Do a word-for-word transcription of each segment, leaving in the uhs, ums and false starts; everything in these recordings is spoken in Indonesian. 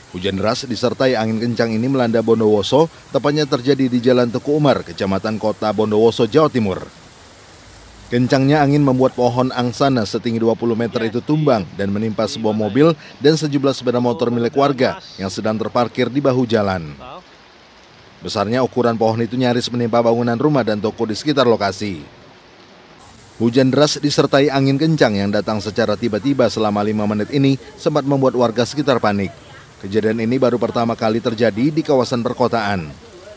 Hujan deras disertai angin kencang ini melanda Bondowoso, tepatnya terjadi di Jalan Teguh Umar, Kecamatan Kota Bondowoso, Jawa Timur. Kencangnya angin membuat pohon angsana setinggi dua puluh meter itu tumbang dan menimpa sebuah mobil dan sejumlah sepeda motor milik warga yang sedang terparkir di bahu jalan. Besarnya ukuran pohon itu nyaris menimpa bangunan rumah dan toko di sekitar lokasi. Hujan deras disertai angin kencang yang datang secara tiba-tiba selama lima menit ini sempat membuat warga sekitar panik. Kejadian ini baru pertama kali terjadi di kawasan perkotaan.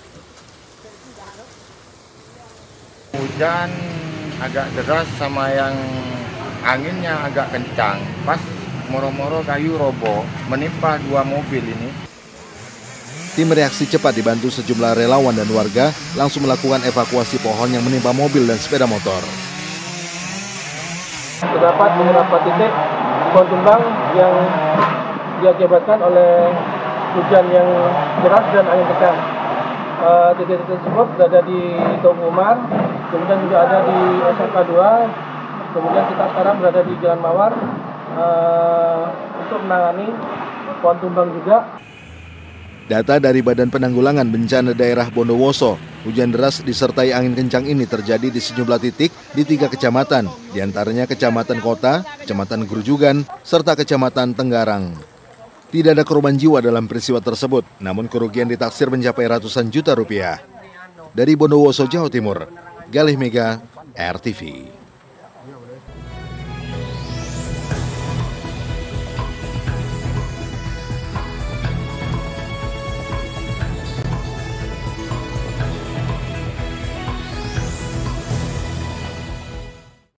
Hujan agak deras sama yang anginnya agak kencang. Pas moro-moro kayu roboh menimpa dua mobil ini. Tim reaksi cepat dibantu sejumlah relawan dan warga langsung melakukan evakuasi pohon yang menimpa mobil dan sepeda motor. Terdapat beberapa titik pohon tumbang yang diakibatkan oleh hujan yang deras dan angin kencang. Uh, titik-titik tersebut berada di Teguh Umar, kemudian juga ada di S M K dua, kemudian kita sekarang berada di Jalan Mawar uh, untuk menangani pohon tumbang juga. Data dari Badan Penanggulangan Bencana Daerah Bondowoso, hujan deras disertai angin kencang ini terjadi di sejumlah titik di tiga kecamatan, diantaranya Kecamatan Kota, Kecamatan Grujugan, serta Kecamatan Tenggarang. Tidak ada korban jiwa dalam peristiwa tersebut, namun kerugian ditaksir mencapai ratusan juta rupiah. Dari Bondowoso, Jawa Timur, Galih Mega, R T V.